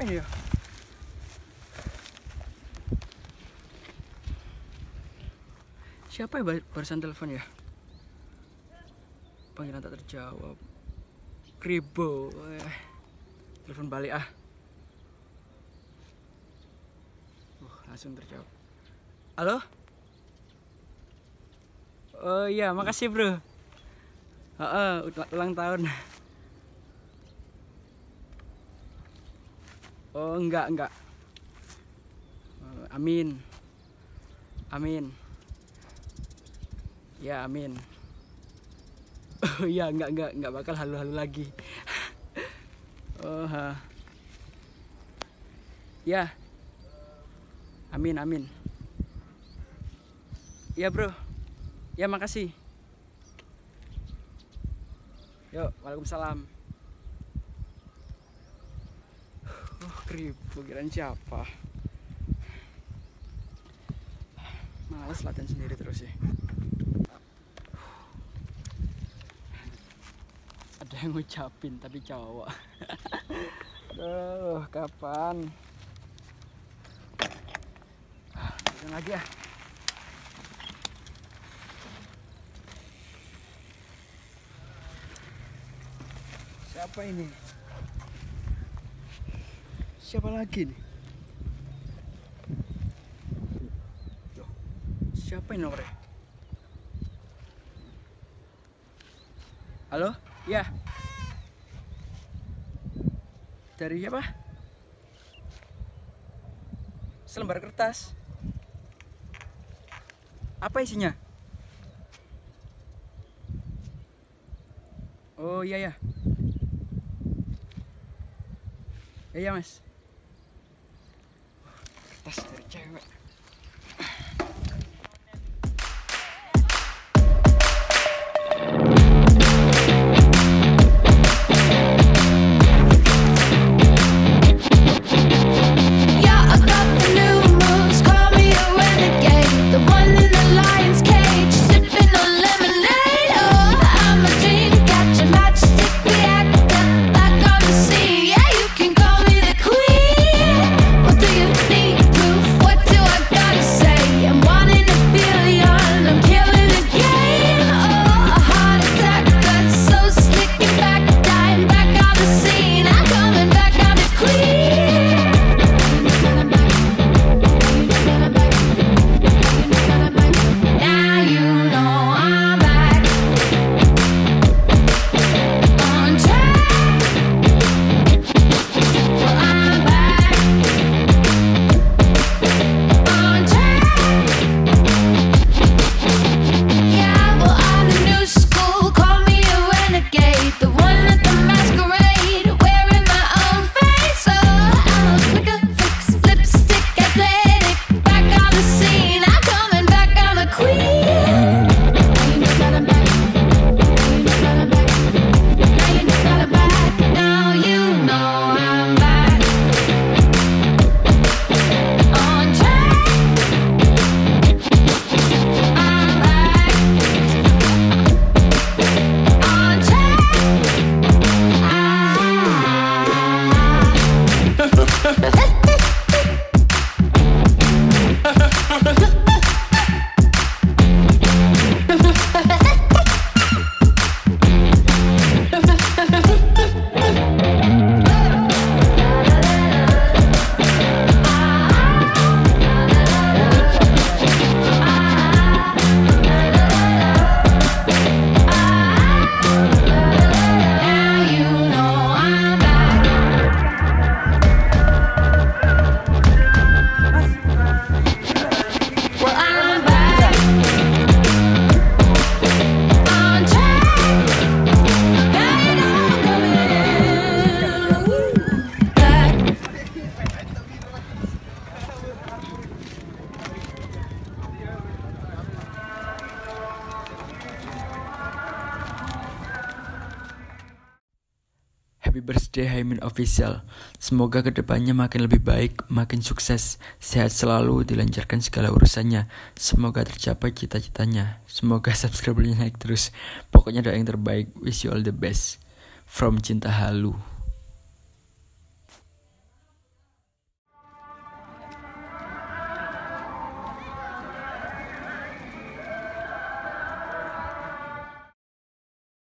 ini ya? Siapa ya barusan telepon ya? Panggilan tak terjawab. Kribo. Telepon balik ah. Langsung terjawab. Halo? Oh iya, makasih bro. Ulang tahun. Oh enggak. Amin. Ya amin. Oh iya, enggak bakal halu-halu lagi. Oh ya. Amin. Ya bro. Ya makasih. Yuk, waalaikumsalam. Kribo, kirain siapa? Males latihan sendiri terus ya. Ada yang ngucapin tapi cowok. Aduh, kapan? Latihan lagi ya. Siapa ini? Siapa lagi nih? Loh, siapa ini nomornya? Halo? Ya. Dari siapa? Selembar kertas. Apa isinya? Oh iya ya. Iya mas. Kertas dari cewek. Happy birthday Haimin Official. Semoga kedepannya makin lebih baik, makin sukses, sehat selalu, dilancarkan segala urusannya. Semoga tercapai cita-citanya. Semoga subscribernya naik terus. Pokoknya doa yang terbaik. Wish you all the best. From Cinta Halu.